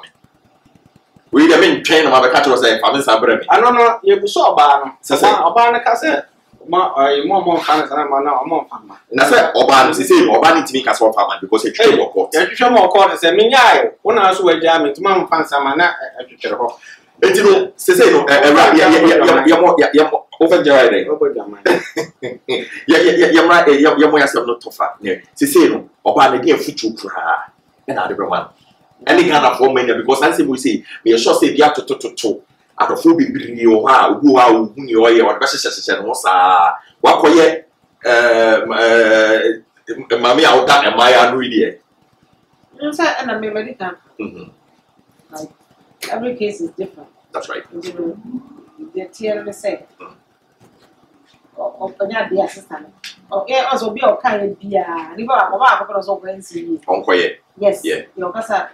We have been trained on the cattle say, family, some.
I don't know, you saw a barn, a barn cassette. More more fans than I'm now, more fun.
And I said, Oban, she said, Oban to me as well, farmer, because it's a more court.
You show more court and say, Minya, one house where jamming to Mamma Fansa, at your home.
And you know, say, no, you're more, you're over Jerry. Yeah, yeah, you're right, you're more yourself not too far. She said, Oban again, future cry, and other one. Any kind of woman, because I say, we say, we are sure say, you have to to to. At a full be you are who are who you are, what was and was a what quiet mammy out that and my unready.
And I'm very done. Like every case is different.
That's right.
The tear the same. Or the assistant. Okay, also be okay, be a river of our so
on quiet.
Yes,
yeah,
your casa.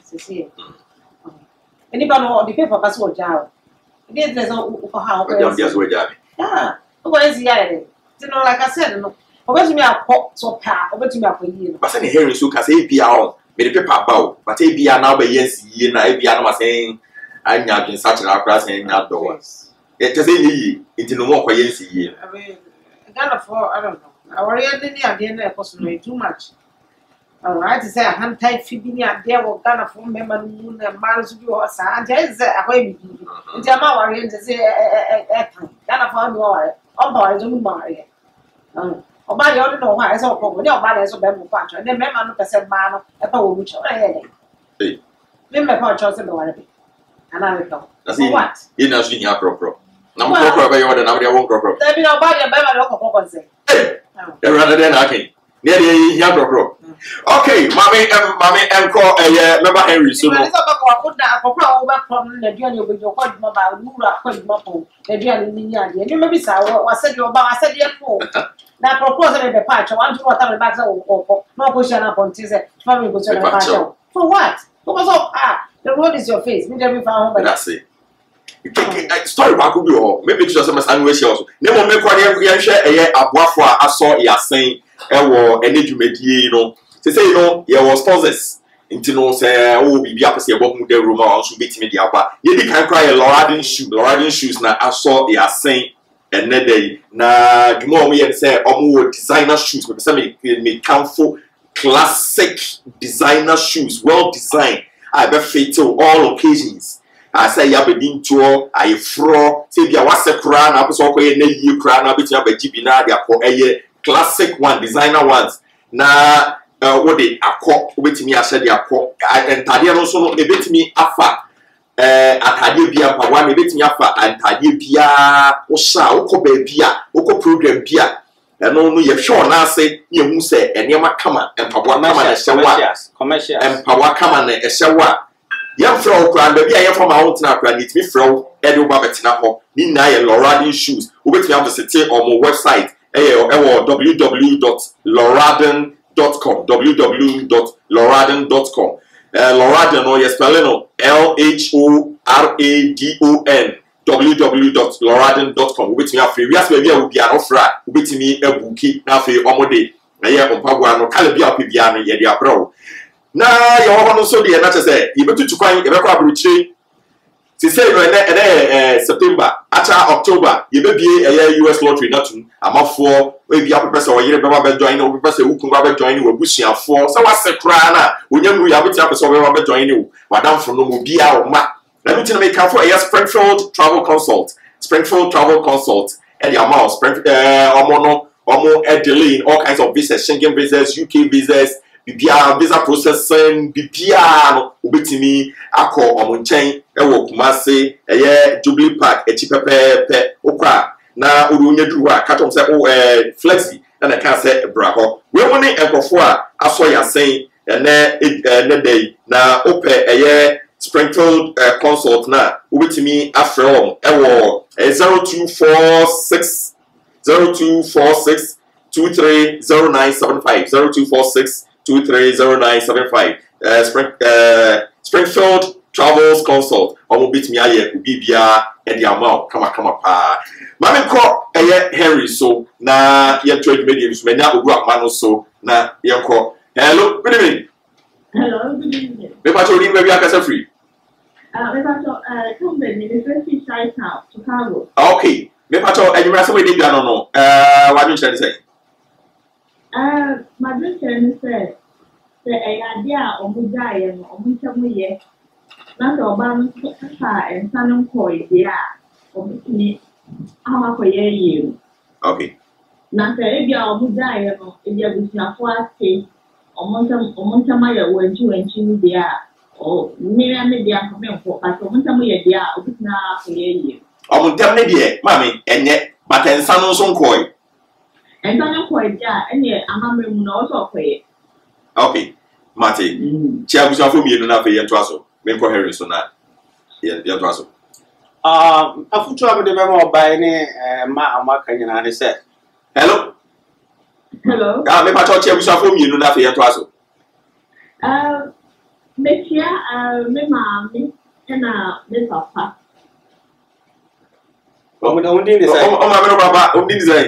Anybody know the paper pass or jar? There's no how
just wait.
Yeah, what is the idea? You know, like I said, no. Over to me, I pop so pa, over to me, I you. But
any hearing so can say be out, made the paper bow, but a be now by yes, ye and I be saying, I'm not in such a class and not doors. It is any into no more quiet.
I mean, Ghana for I don't know. Our really at the end of the too much. All right, to say a hand tight Phoebe at there or Ghana for member moon and Mars to your son. Just a way. In Jama warrior to say Ghana for war. Oh, boy, don't marry. Oh, by the other know why I saw when your body is a bamboo patch, and then member no percent man, a power which I had. Remember, Paul Charles and I know. That's what?
You know, she have proper. Now, proper, you order, now they won't proper.
There be no body and member local proper say.
Rather than I can. Nearly young proper. Okay, Mammy, Mammy, and call a member Henry. So, I
put that over from the journey with your quad mobile, Mura, quad mobile, the journey in the end. You remember, I said your bar, I said your phone. Now, proposal in the patch, I want to water the back or no pushing up on Tuesday. Family goes on the patch. For what? Because of ah, the road is your face. Me never found but
that's it. Story back could be all. Maybe just some sandwich also. Never make one year share a year aboafo I saw ya saying e wo ene dwumadi you know. Say say you know, there was sponsors. Nti no say oh bibi apese e bomu de room on so betimi de aba. Ye di kan cry Loradin shoes, Loradin shoes na I saw ya saying and day na dwuma o me say omo designer shoes. Me say me me comfort classic designer shoes, well designed. I be fit to all occasions. I say ya be dinto, I fro. Say dia wase kra na apeso koye na yi kra na betia be jibi na dia ko eye classic one, designer ones. Na uh, what they akọ obetimi ahye dia ko entade no so no ebetimi afa eh atade bia mpawa na ebetimi afa entade bia wo sha wo ko ba bia wo ko program bia. And no, you sure now say you must say, and you might come and power come and a shower, commercial and power come and a shower. Young throw crown, maybe I am from my own town, need me throw Edu Babetina, Nina and Loradin shoes, who will be able to sit on my website, w w w dot loradin dot com, w w w dot loradin dot com. Loradin, or yes, spelling L H O R A D O N. w w w dot loradin dot com. Ubetimi afre wiase ba bia obi anofra ubetimi ebuki na afre omode na ye ompagwa no kala bia opebia no ye de abro na ye ho no so de na chese ye betutu kwan ye bekọ abrochire ti say no ene ene September acha October ye bebie eye U S lottery natum amafo we bia pepese o yire beba be join no pepese ukun ba be join no wabusuafo so wase kra na onyam ya betia pepese o beba be join no wadamfo no mo bia o ma. Let me tell you, come for a Springfield Travel Consult. Springfield Travel Consult. And the amount, Springfield, uh, Omono, Omo, Edeline, all kinds of visas, Schengen visas, U K visas, B P R, visa processing, B P R, Ubitimi, Ako, Omunchain, Ewo, Kumasi, Eye, Jubilee Park, Echipepe, Pe, Okra, Na, Urunya Dua, Katom say, oh, uh, Flexi, and I can't say, Braho. We're only a Kofua, I saw you saying, and then, uh, day, na, Ope, Eye, Springfield uh, Consult na ubitimi afrom ewo zero two four six zero two four six two three zero nine seven five zero two four six two three zero nine seven five uh, Spring, uh, Springfield Travels Consult omo bitimi aye ubibia e di amount kama kama pa mame ko eye Henry so na ye trade media so menya ogu akma so na ye ko hello good evening.
Hello, good evening.
Me pa chori me bia kasa free.
Uh, me pa cho uh company University Site House, Chicago.
Okay. Me pa cho enyu rasa we dey gba no no. Eh, what you trying to say?
Uh, my dream trying say say e idea omu dai no omu chamu ye. Na so ba no ka ensa no ko idea. Omu ni ama ko ye yi.
Okay.
Na say e bia omu dai no e bia busiafo ate. Omonta omonta ma ya wanchi wanchi ni dia o mmiri ame dia ko me nko but omonta mo ye dia obitna ko ye yi
omonta ne dia mami enye but ensa no so nkoi
ensa no ko dia enye amamre mu na o so ko ye.
Okay mate chi abusa fo mienu na fe ye to aso me nko Henry so na ye ye to aso
ah afutu abede be mo bai ni ma amaka nyina ne se
hello.
Hello.
Ah, me pa cho che busa fo mienu na fe ye to aso.
Uh, me tia uh me mami na me papa.
O mo ndi ni sai.
O ma me no papa, o ndi ni sai.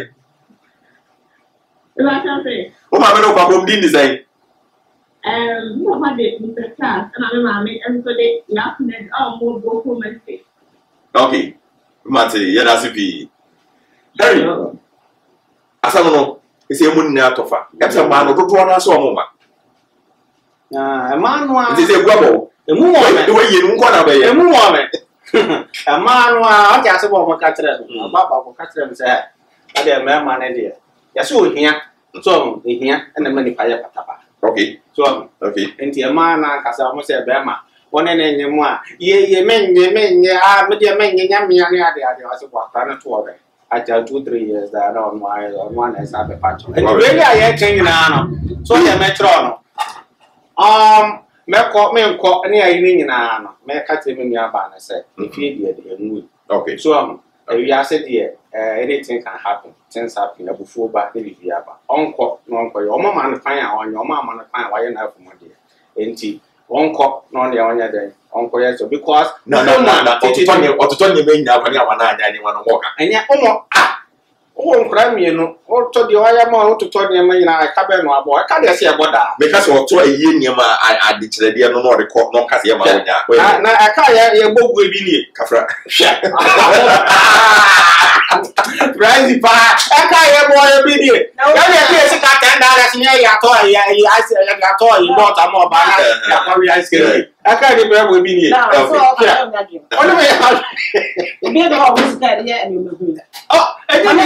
Ela tá sei.
O ma me no papa, o ndi ni sai.
Um, mo papa de Mister Charles na me mami and so they last night oh mo go for me.
Okay. mate yɛ da se bi Harry asam no ese mu nna atofa ɛpɛ ma no dodo na so ɔmo ma
ah ma no a
ese guabo
emu mo me
we yi nu nkɔ na bɛ yɛ
emu mo me ma no a ɔte ase bɔ mo ka kyerɛ no ba ba ka kyerɛ me sɛ ade ma ma ne de ya so ohia so ehia na ma nipa yɛ patapa
okay
so
okay
enti ma na kasa mo sɛ bɛ ma one ne nyemu a ye ye menye menye a me de menye nya me ane ade ade ase kwa ka na to ɔbɛ aja two three years that on my on one is a patch enti we ya ye kan nyina no so ye metro no um me ko me ko ne ayi ni nyina no me ka te me nua ba na say if you dey dey enu
okay
so um we are said here anything can happen things happen na bufu ba e bi aba onko no onko yo mama man fan a onyo mama man fan wa ye na afu mo dey enti onko no ne onya dey onko yes because
no no no ototonye ototonye me nya kwani awana anya ni wano moka
anya omo ah o nkra mienu o to de oya ma o to to de ma nyina ka be no abo ka de se e boda
me ka se o to aye niam a ade kire de no no de ko no ka se ma onya
na aka ya ye bogu ebi ni
kafra
Rise pa aka ye bo ye bi ni ya ye ke se ka ten dollars ni ya to ya ya ase ya ga to yi bot am oba na ya ko ri ice cream aka de be bo bi ni
na so ka ya na gi
oni me ya
bi do ho musi ka ya ni me hu
oh e ni me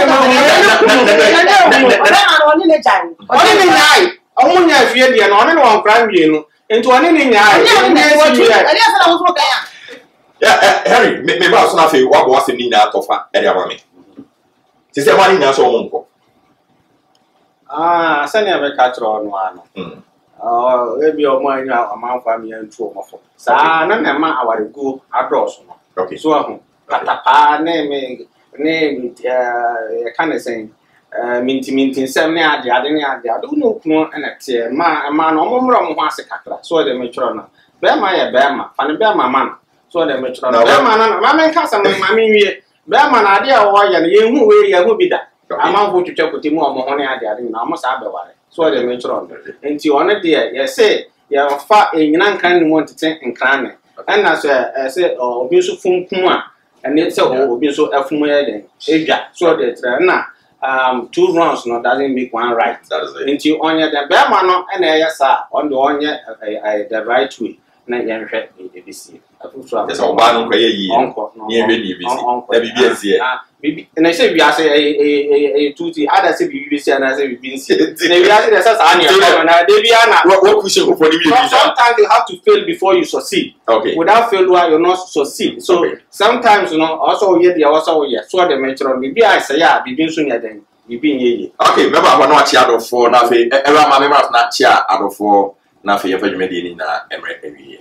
oni le jai
oni ni nyai omo nya fie de na oni no wan kra mienu enti oni ni nyai
oni ni ali asa na wo ka ya
yeah Harry me me ba so na fe wa bo asem ni na atofa e dia ba me ti se ma ni na so won ko
ah sani ame ka tro no ano
mm
oh e bi omo anya amanfa me ntu omo fo sa na na ma awaregu adros no
okay
so ahu patapa na me ne eh kana sen eh minti minti sem ne ade ade ne ade ade no kunu na te ma ma no omo mro mo ho ase kakra so de me tro na be ma ye be ma fa ne be ma ma so de me tro na be ma na ma me kasa ma me wie be ma na ade a wo ya ne ye hu we ye hu bi da ama vo twetwa kote mu omo ho ne ade ade na omo sa be ware so de me tro na enti one de ye se ye fa enyina nkan ne mo ntete nkran ne na so e se obi so funkum a ene se obi so afumu ye den edwa so de tre na um two wrongs no doesn't make one right
that is it
enti onye de be ma no na ye sa on de onye the right way na ye nhwe e bi si afuso
yes o ba no kwa ye yi
onko
ni e be ni bi si na bibi ensie
bibi na se bia se e e e tuti ada se bibi si ana se bibi nsi na bia se na sa ani na de bia na
what push ko for ni bi
sometimes you have to fail before you succeed
okay
without failure you not succeed so okay. Sometimes you know also ye dia also ye so de metro bibi a se ya bibi nso nya den bibi nye ye
okay me ba no achi adofo na fe e ba ma me ma na achi adofo na fe ye fa dwuma de ni na emre ewie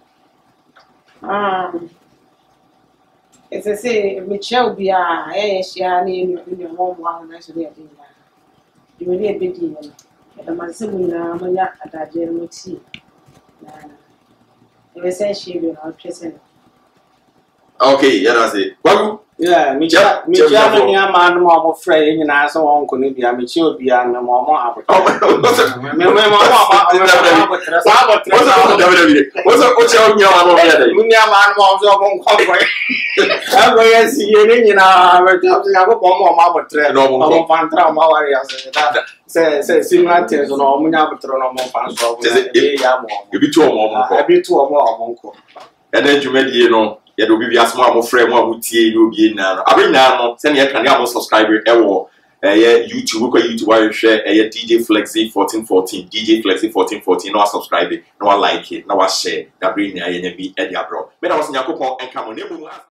um it's a say Michelle be a eh she ani ni ni mo mo na so de din na you really be din na e ma se mu na manya adaje no ti na e say she be na tresen
okay yeah that's it wagu
yeah mi cha mi cha no ni ama no mo frɛ nyina so won ko ni bia mi chi obi an mo mo abo me me mo mo abo tra sa abo tra sa abo
what's up what's your nyama mo bia dai
mu ni ama no mo so mo ko ko abo yes ye ni nyina me cha so ya ko mo mo abo tra
no mo
mo fan tra mo wari ya se ta se se simulate so no mo nya abo tra no mo fan so ye ya mo
e bi tu o mo mo ko
e bi tu o mo mo ko
e den dwumadie no ye do bibia asmo a mo frɛ mo a mo tie no bi na no abi na no se ne ye kan ya mo subscribe e wo eh YouTube ko YouTube wa hwɛ eh D J Flexi fourteen fourteen D J Flexi fourteen fourteen no subscribe no like it no share da bring na ye nya bi e dia bro me na wo se nyakopon enka mo ne mu